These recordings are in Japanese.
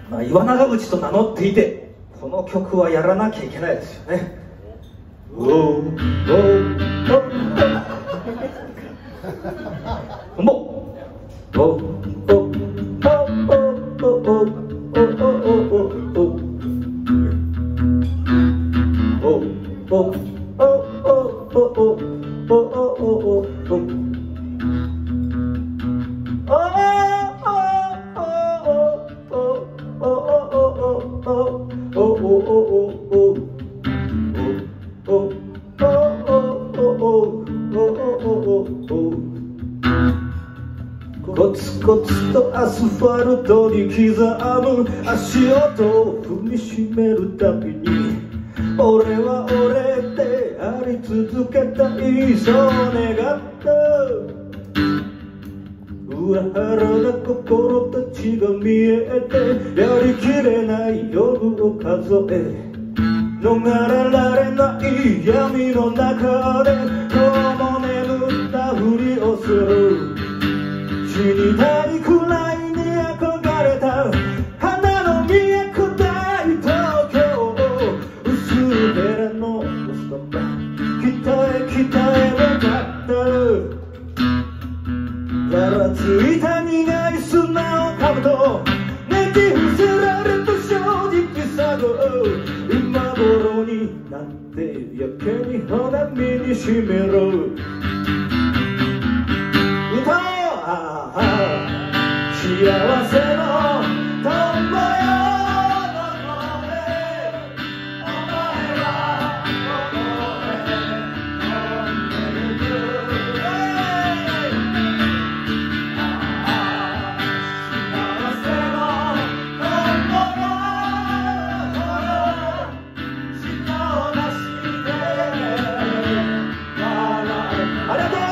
岩永口と名乗っていて、この曲はやらなきゃいけないですよね。おおおおおもおおおおおおおおおコツコツとアスファルトに刻む足音を踏みしめるたびに、俺は俺であり続けたい、そう願った。裏腹な心たちが見えて、やりきれない夜を数え、逃れられない闇の中で今日も眠ったふりをする。死にたいくらいに憧れた花の都大東京、薄れのストッパー、北へ北へ向かった。ざらついた苦い砂をかむと寝て伏せられた正直さが、今頃になってやけに骨身にしみる。歌を幸せのトンボよ、どこへお前はどこへ飛んでゆく。幸せのトンボよ、舌を出してありがとう。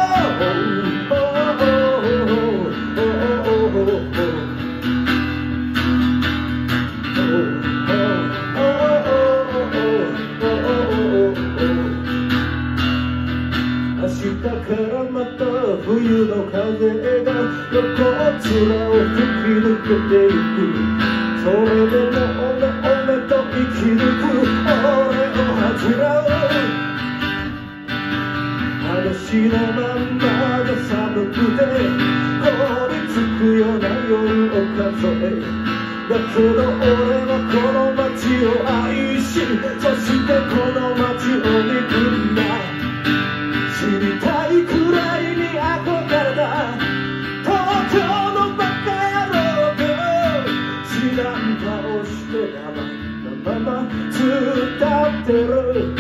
明日からまた冬の風が横面を吹き抜けていく。それでもおめおめと生き抜く俺を恥じらう。話のまんまで寒くて凍りつくような夜を数え、だけど俺はこの街を愛し、そしてこの街を憎んだ。死にたいくらいに憧れた東京のバカ野郎が、知らん顔して生のまま伝ってる。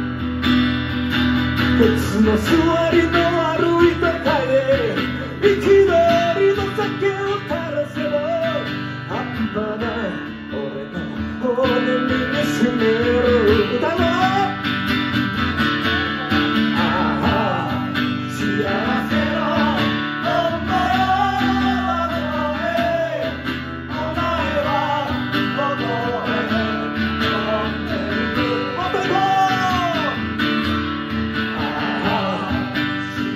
鉄の座りの歩いた階で憤りの酒を垂らせば、半端ない俺の骨身にしみる。歌を幸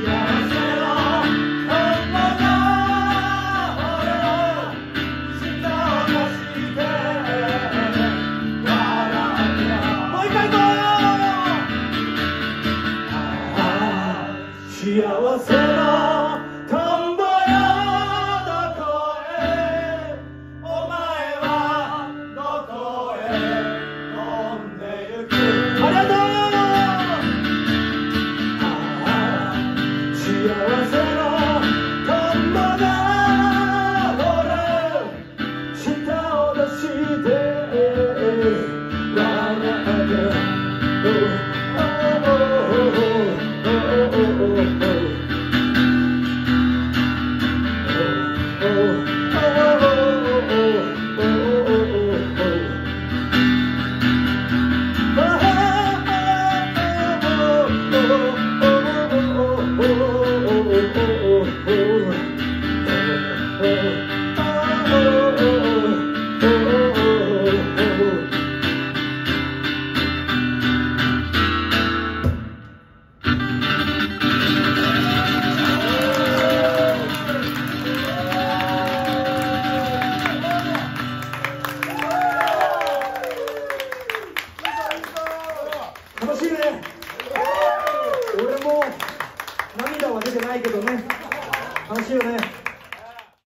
楽しいね。俺も涙は出てないけどね、楽しいよね。